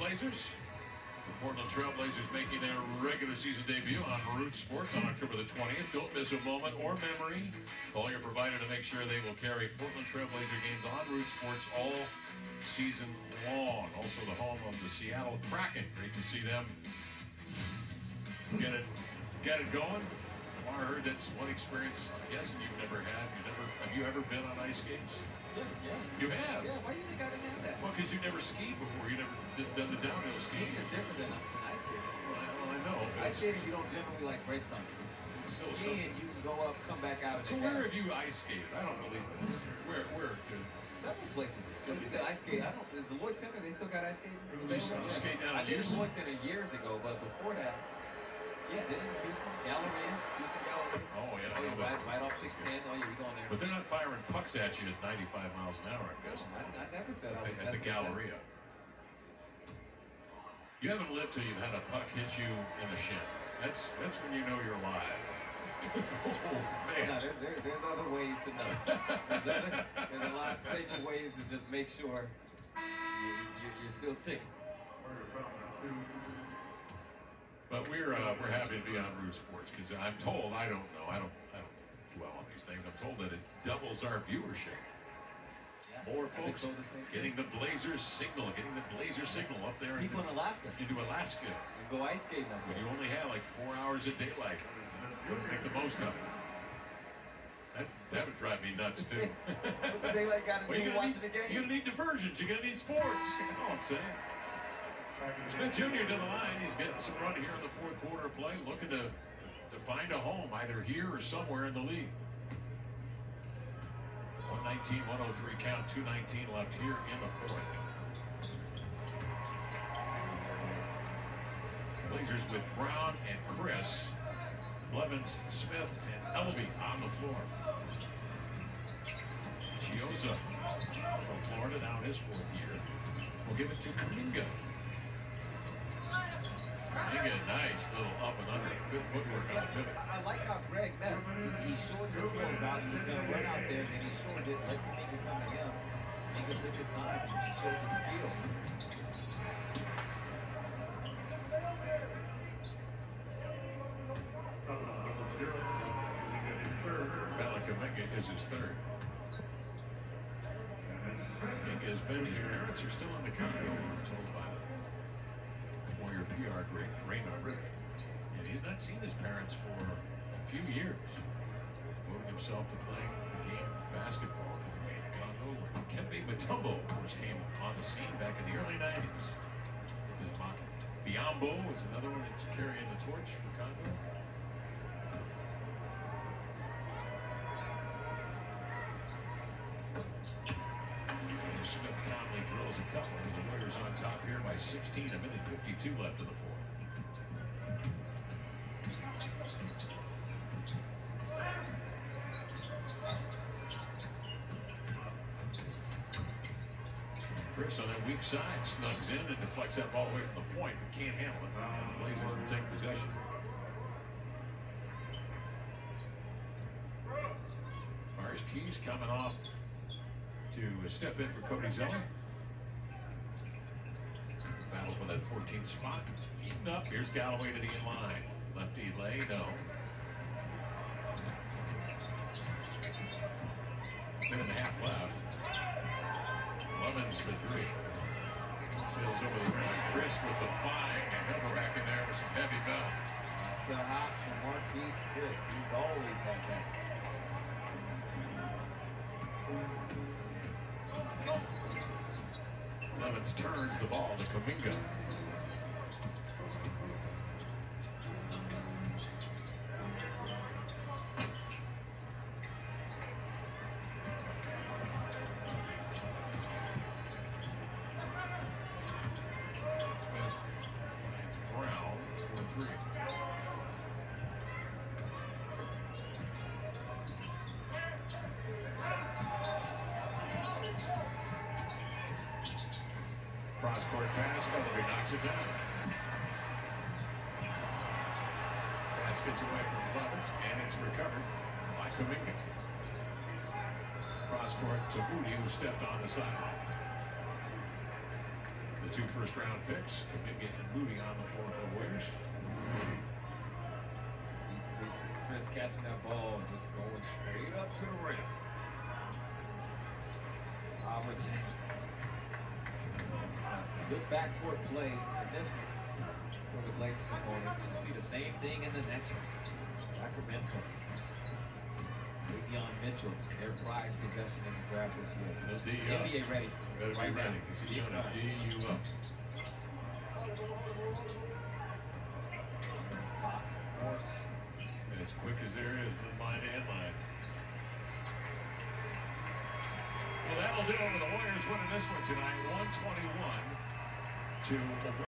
Trailblazers. The Portland Trailblazers making their regular season debut on Root Sports on October the 20th. Don't miss a moment or memory. Call your provider to make sure they will carry Portland Trailblazer games on Root Sports all season long. Also the home of the Seattle Kraken. Great to see them get it going. I heard that's one experience I'm guessing you've never had. Have you ever been on ice skates? Yes. You have? Yeah, why do you think I didn't have that? Well, because you never skied before. You never done the downhill skiing. Skiing is different than ice skating. Well, I know. Ice skating, you don't generally like break something. Skiing, you can go up, come back out. So where have you ice skated? I don't believe this. Where? Several places. You can ice skate. Is the Lloyd Center, they still got ice skating? They skate down I did Houston? Lloyd Center years ago, but before that, yeah, did it in Houston Galleria. Oh, yeah. Right off 610. Oh, yeah, we going there. But they're not firing pucks at you at 95 miles an hour, I'm guessing. I never said I was at the Galleria. You haven't lived till you've had a puck hit you in the shin. That's when you know you're alive. Oh, man. No, there's other ways to know. There's a lot safer ways to just make sure you're still ticking. But we're happy to be on Root Sports because I'm told, I don't dwell on these things. I'm told that it doubles our viewership. Yes, more folks getting the Blazers signal, up there. People in Alaska. Into Alaska. You go ice skating up there. When you only have like 4 hours of daylight. Make the most of it. That would drive me nuts too. What the daylight got to do watching the game? You're going to need diversions. You're going to need sports. That's all I'm saying. Smith Jr. to the line. He's getting some run here in the fourth quarter of play, looking to find a home either here or somewhere in the league. 119-103 count, 2:19 left here in the fourth. Blazers with Brown and Chris, Blevins, Smith, and Elby on the floor. Chioza from Florida, now his fourth year. We'll give it to Kuminga. Nice little up and under. Good footwork on the pivot. I like how Greg met him. He showed the close out. He was going to run out there, and he showed it. Let Kuminga come to him. Kuminga took his time and showed the skill. Kuminga is his third. Kuminga's been, his parents are still in the country, I'm told by the Warrior PR great Raymond Rick. And he's not seen his parents for a few years. Devoting himself to playing the game of basketball in Congo, where Kembe Mutombo first came on the scene back in the early 90s. His mom, Biombo, is another one that's carrying the torch for Congo. Smith Conley drills a couple. The Warriors on top here by 16, a minute 52 left in the fourth. Chris on that weak side snugs in and deflects that ball away from the point, but can't handle it. And the Blazers will take possession. Mars Keys coming off to step in for Cody Zeller. Battle for that 14th spot. Eaten up. Here's Galloway to the inline. Lefty lay, no. Minute and a half left. Blevins for three. Sails over the rim. Chris with the find. And he'll go back in there with some heavy belt. It's the hops from Marquise Chris. He's always had that. Blevins turns the ball to Kuminga. Smith finds Brown for three. Cross-court pass, Elby knocks it down. Pass gets away from Blevins, and it's recovered by Kuminga. Cross-court to Moody, who stepped on the sideline. The 2 first-round picks, Kuminga and Moody on the floor for the Warriors. Chris catching that ball and just going straight up to the rim. Good backcourt play in this one for the Blazers opponent. You see the same thing in the next one. Sacramento. Davion Mitchell, their prize possession in the draft this year. NBA ready. Better be ready because he's going to D you up. Fox, of course. As quick as there is, to line and line. Well, that'll do it for the Warriors winning this one tonight, 121 to